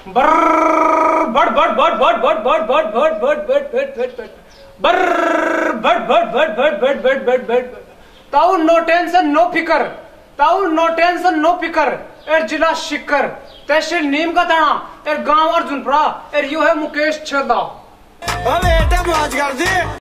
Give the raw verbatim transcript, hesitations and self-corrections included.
बर बड़ बड़ बड़ बड़ बड़ बड़ बड़ बड़ बड़ बड़ बड़ बड़ बर बड़ बड़ बड़ बड़ बड़ बड़ बड़ बड़ ताऊ नो टेंशन नो फिकर ताऊ नो टेंशन नो फिकर एर जिला शिकर तहसील नीम का ताना एर गांव अर्जुनपुरा एर यो है मुकेश छेदा। बेटा मौज कर दी।